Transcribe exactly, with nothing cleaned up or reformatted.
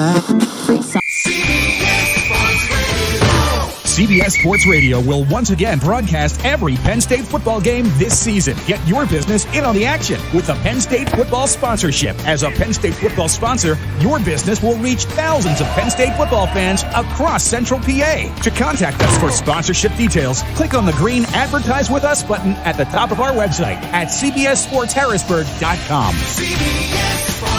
C B S Sports Radio will once again broadcast every Penn State football game this season. Get your business in on the action with the Penn State football sponsorship. As a Penn State football sponsor, your business will reach thousands of Penn State football fans across Central P A. To contact us for sponsorship details, click on the green Advertise With Us button at the top of our website at c b s sports harrisburg dot com. C B S